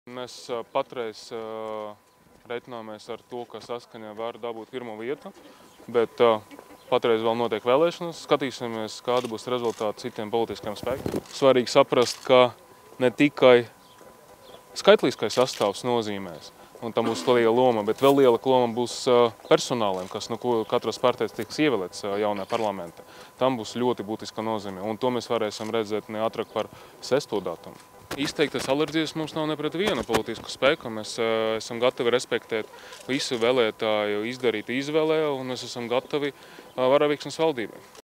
Mēs patreiz reiķināmies ar to, ka Saskaņa var dabūt pirmo vietu, bet patreiz vēl notiek vēlēšanas. Skatīsimies, kāda būs rezultāti citiem politiskiem spēkiem. Svarīgi saprast, ka ne tikai skaitliskais sastāvs nozīmēs, un tam būs liela loma, bet vēl liela loma būs personāliem, kas katras partijas tiks ievēlēts jaunajā parlamentā. Tam būs ļoti būtiska nozīme, un to mēs varēsim redzēt ne ātrāk par 6. datumu. Izteiktas alerģijas mums nav ne pret vienu politisku spēku. Mēs esam gatavi respektēt visu vēlētāju izdarītu izvēlē, un mēs esam gatavi varavīksnes valdībai.